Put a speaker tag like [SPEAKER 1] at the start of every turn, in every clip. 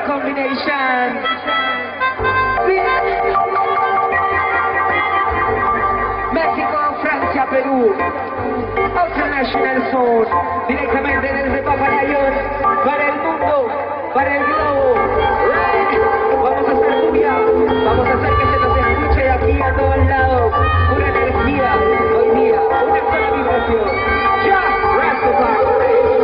[SPEAKER 1] combination. México, Francia, Perú. International Sound. Directamente desde Papayayón. Para el mundo, para el globo. Vamos a hacer cumbia. Vamos a hacer que se nos escuche de aquí a todos lados. Pura energía. Hoy día, una sola vibración. Ya, Rastafari.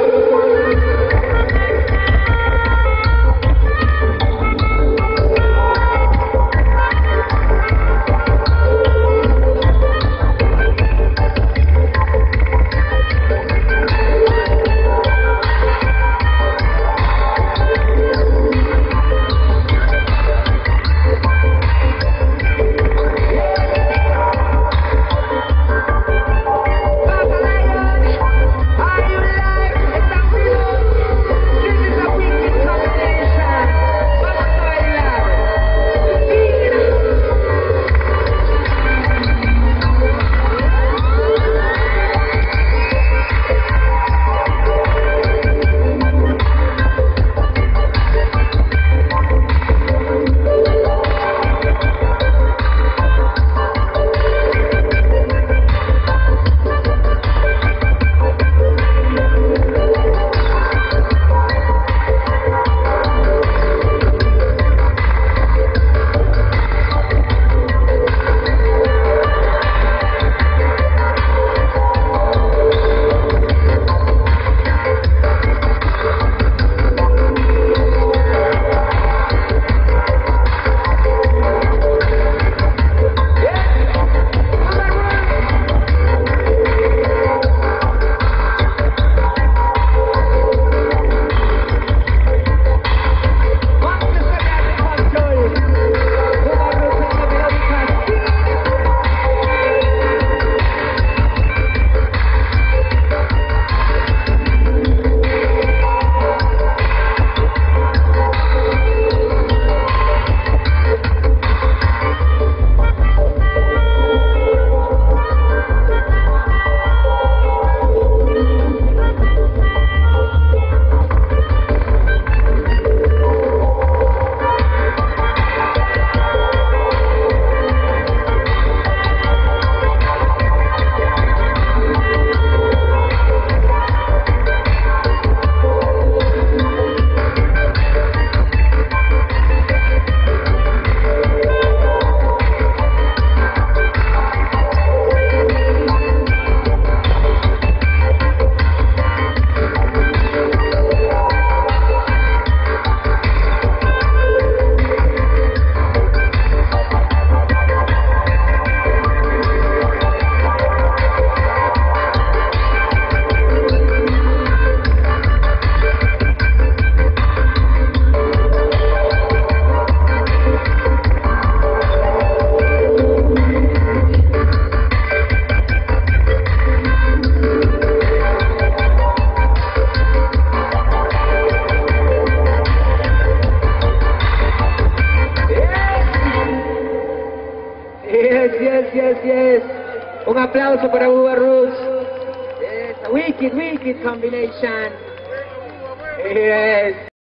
[SPEAKER 1] Yes. Un aplauso para Bubba Roots. Yes, a wicked combination. Yes.